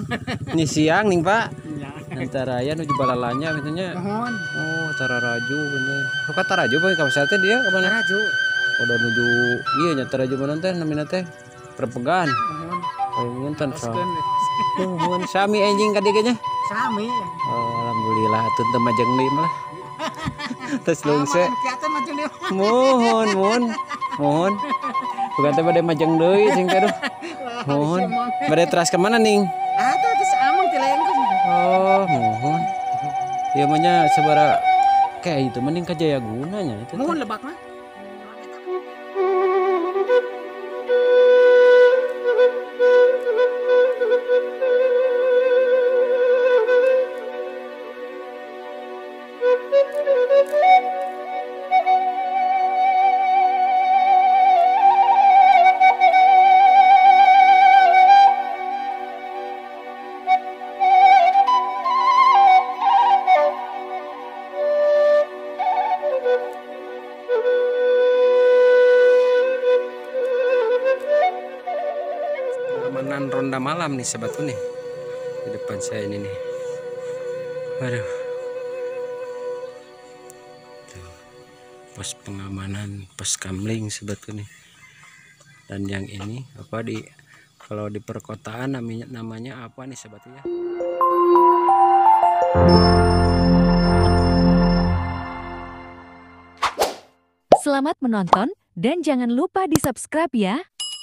Ini siang nih Pak. Ya. Antara ya nuju balalanya katanya. Mohon. Oh, Tararaju bener. Oh, kata Taraju Pak kawasan teh dia ke mana? Taraju. Udah nuju iya nya Taraju mana teh namina teh? Perpegan. Mohon. Oh, ngonten so. Teruskeun. Mohon sami anjing kadiganya. Sami. Oh, alhamdulillah atuh teu majeng deui mah. Terus lungse. Kiatan maju dia. Mohon. Bukan teh bade majeng deui sing teh. Mohon. Bade teras ke mana ning? Ah, tuh geus amang ti lain kan. Oh, mohon. Ya manya sabara kayak itu mending ka Jaya Gunanya itu. Mohon lebak mah. Pengamanan ronda malam nih sahabatku nih di depan saya ini nih. Waduh. Tuh, pos pengamanan pos kamling sahabatku nih. Dan yang ini apa di kalau di perkotaan namanya apa nih sahabatku ya? Selamat menonton dan jangan lupa di-subscribe ya.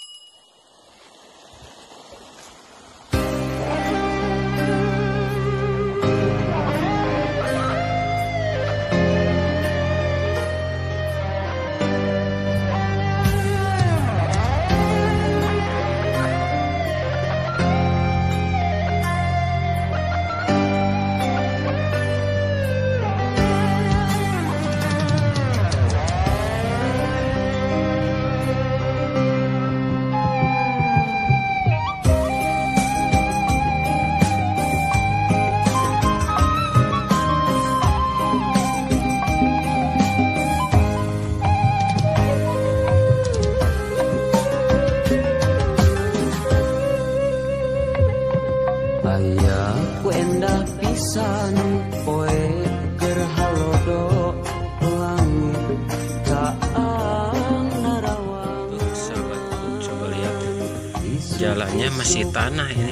Ayaku endah pisan poe keur halodo langit kaang narawang. Sahabatku coba lihat jalannya masih tanah ini.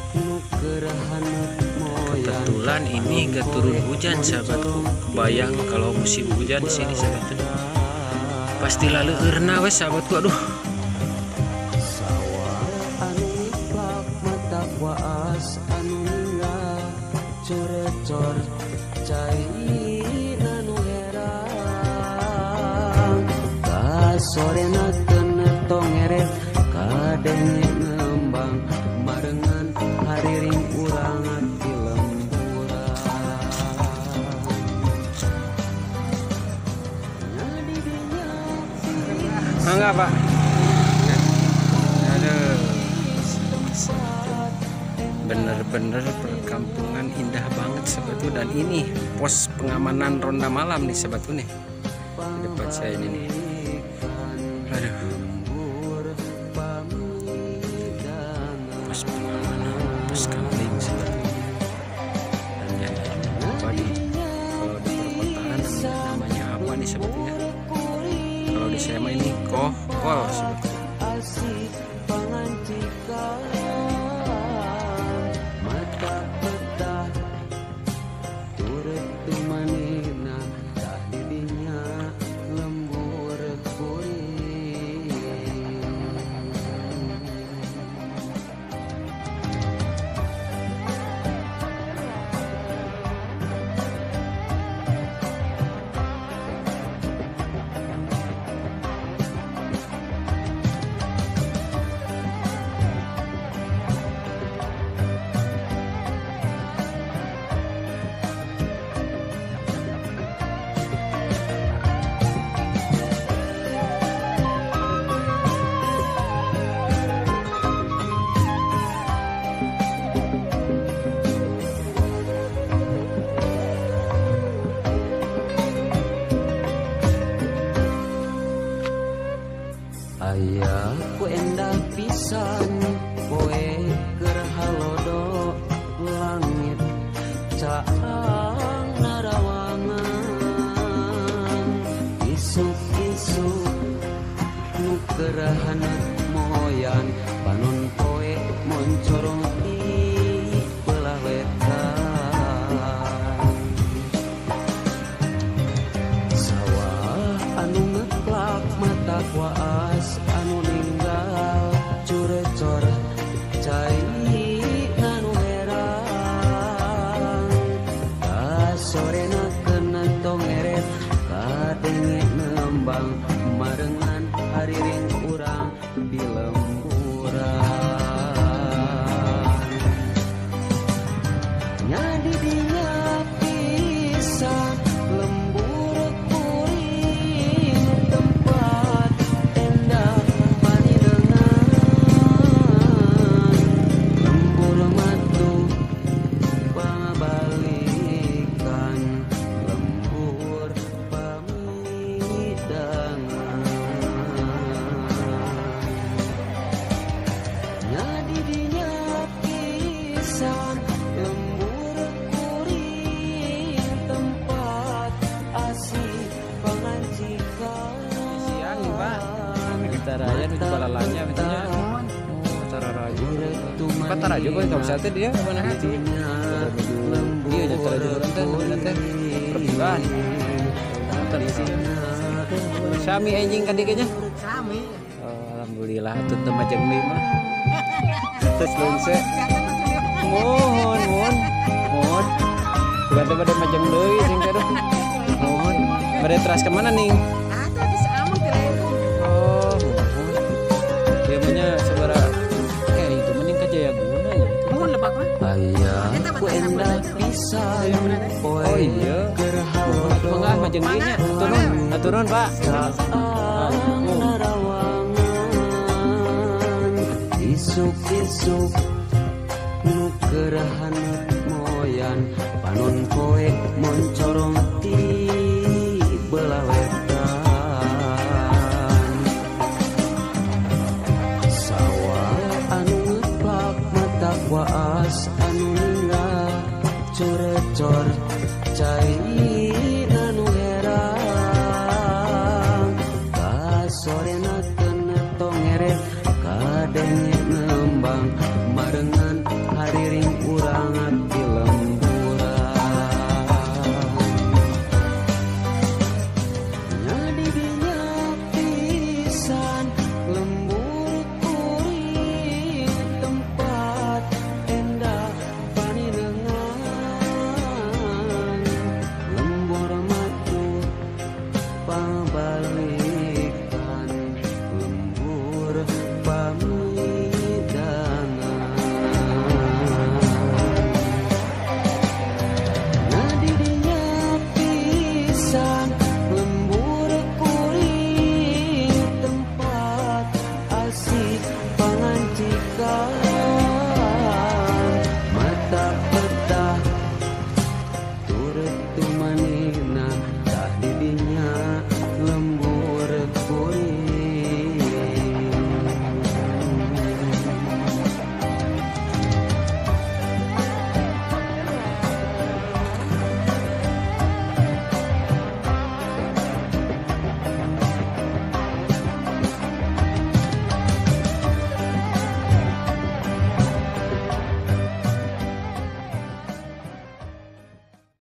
Kebetulan ini gak turun hujan sahabatku. Bayang kalau musim hujan di sini sahabatku. Pasti lalu erna wes sahabatku. Aduh. Waas anu ninggal corecor cai anu herang ka sorena teu ngeret kadenge ngembang marengan hariring urang di lemburan. Enggak Pak. Bener-bener perkampungan indah banget sahabatku. Dan ini pos pengamanan ronda malam nih sahabatku nih di depan saya ini nih. Aduh. Pos pengamanan pos kamling sahabatku. Dan yang apa di kalau di perkotaan namanya apa nih sahabatku ya? Kalau di saya mah ini kohol sahabatku. hanet moyan panon poe moncorong di belah wetan sawah anu ngeplak mata kuas anu ninggal curecor cai nanu herang kasorena kena tongeret kadenge nembang marengan hariring urang di lemburan nyadi dinya pisan lembur kuring tempat endah paninengan lembur matu pangabalikan lembur pamidangan nyadi dinya pisan lembur kuring tempat asih pangancikan Siang nih Pak. Kita raya di balalanya betulnya. Acara raya. Kata raya kok enggak bisa teh dia mana hati. Iya jadi raya orang teh sebenarnya teh perbulan. Terisi. Sami anjing kadiknya. Sami. Alhamdulillah tuh temajang lima. Terus lungse. Mohon. Bukan pada majang deui sing teh. Mohon. Pada teras ke mana nih? Ada di Amang di Lengkong. Oh, dia punya saudara kayak itu mending ke Jayaguna ya. Mohon lebak mah. ayah ku endah pisan poe Oh iya. gerhalodo Mengah majeng dinya. Turun Pak. narawangan isuk-isuk nu kerahan moyan panon poe moncorong ti belah wetan sawah anu ngeplak mata kuas anu ninggal curecor cai